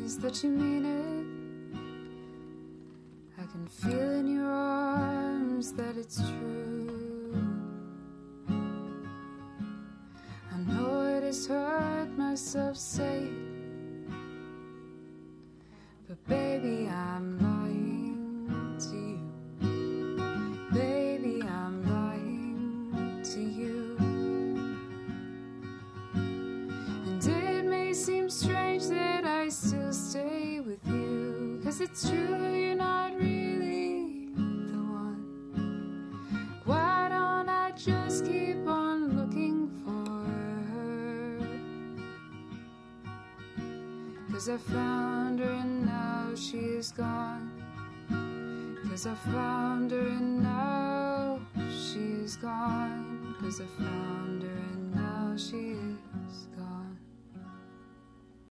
eyes that you mean it. I can feel in your arms that it's true. I know it has hurt myself say it, but baby, I'm lying to you. Baby, I'm lying to you. And it may seem strange that I still stay with you, 'cause it's true, you're not really the one. Why don't I just keep on looking for her? 'Cause I found her and now she is gone. 'Cause I found her and now she is gone. 'Cause I found her and now she is gone.